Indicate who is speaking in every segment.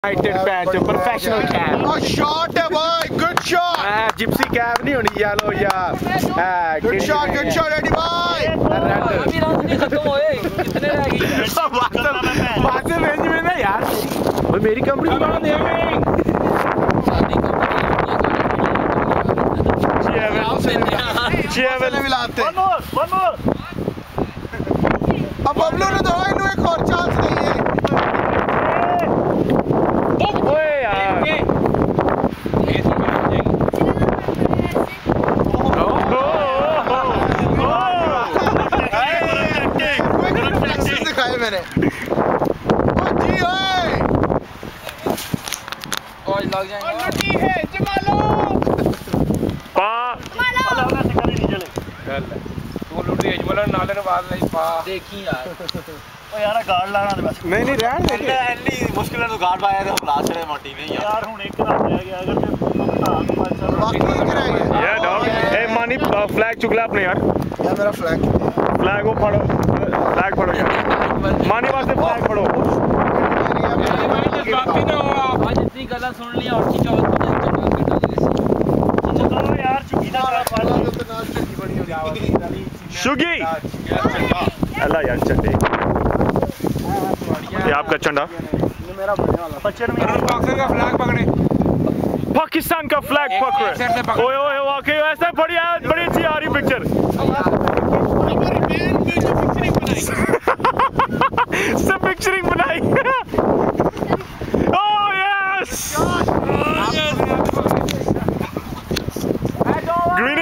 Speaker 1: Professional cab.
Speaker 2: Oh, shot है भाई, good shot।
Speaker 1: Gypsy cab नहीं होनी येलो या
Speaker 2: good shot रेडी भाई।
Speaker 3: अभी राउंड नहीं खत्म हुए, कितने रह गए?
Speaker 1: बातें रेंज में ना यार। वो मेरी कंपनी
Speaker 2: मिलाते। अब बबलू ने दो इन्हें एक और चांस नहीं है।
Speaker 1: ओए यार
Speaker 2: दिखाए मैंने। जी ओए
Speaker 3: और लग जाएगा।
Speaker 2: लुटी है जमालो।
Speaker 3: तू लुटी है जमालो नाले ने बात नहीं पा। देखी यार।
Speaker 4: ओ यार गार्ड लाना दे बस।
Speaker 1: नहीं रहन दे।
Speaker 4: एली मुश्किल है तो गार्ड पाया तो लास्ट रे मोटी में यार हुन एक रात रह गया अगर ते
Speaker 2: बाकी एक रह गया।
Speaker 1: यार डॉग ए मानी फ्लैग चुगला अपने यार
Speaker 2: मेरा फ्लैग
Speaker 1: वो फाड़ो फ्लैग फाड़ो यार मानी वास्ते फ्लैग फाड़ो।
Speaker 3: बाकी ना हो आज इतनी गला सुन लिया और की चौथ
Speaker 4: चलो यार चुकी ना फाड़ा
Speaker 2: तो नाल चुकी बड़ी हो जाएगी।
Speaker 1: शुगी अल्लाह यार चंडे ये आपका चंडा।
Speaker 4: ये मेरा बढ़िया वाला बच्चन में
Speaker 2: पाकिस्तान का फ्लैग पकड़े।
Speaker 1: पाकिस्तान का फ्लैग पकड़े। ओए ओए वाकई ऐसा बड़ी अच्छी आ रही पिक्चर। सब पिक्चरिंग बनाई। Oh yes green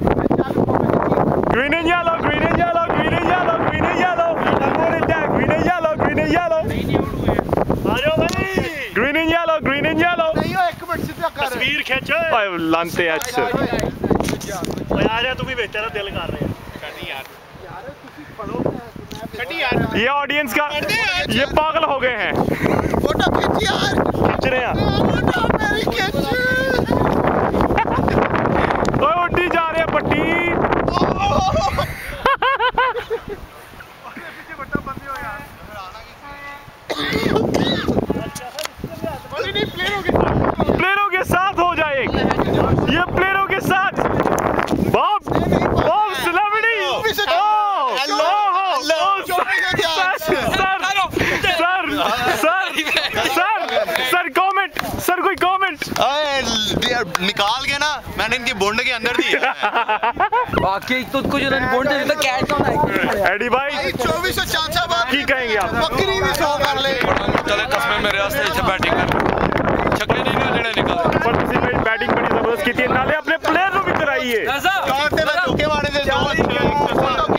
Speaker 1: and yellow green and yellow green and yellow green and yellow green and yellow green and yellow
Speaker 4: आ जाओ भाई
Speaker 1: green and yellow green and yellow.
Speaker 2: नहीं हो एक मिनट सीधा कर।
Speaker 4: तस्वीर खींच
Speaker 1: ओए लानते हैं अच्छे।
Speaker 4: ओ यार तुम ही बेचारा दिल कर रहे हैं कटी यार कटी यार।
Speaker 1: ये ऑडियंस का ये पागल हो गए हैं।
Speaker 2: फोटो खींच यार।
Speaker 1: खींच रहे हैं
Speaker 2: फोटो मेरी खींच।
Speaker 1: ओए उड्डी जा रहे हैं पट्टी। प्लेयरों के साथ हो जाए ये प्लेयरों के साथ बॉब सेलिब्रिटी। सर कमेंट सर कोई कमेंट
Speaker 4: निकाल के ना मैंने इनकी बोंड के अंदर दी
Speaker 3: बाकी तो कुछ उन्होंने बोल दिया तो कैट कौन है
Speaker 1: एडी भाई
Speaker 2: 2404 बात
Speaker 1: की कहेंगे आप?
Speaker 2: बकरी भी 100 कर ले।
Speaker 4: चले कसम मेरे वास्ते इथे बैटिंग कर छक्के नहीं ना जेड़े निकाल
Speaker 1: पर तुसी मेरी बैटिंग बड़ी जबरदस्त की थी नाले अपने प्लेयर को भी कराइए।
Speaker 4: धोखे मारे दे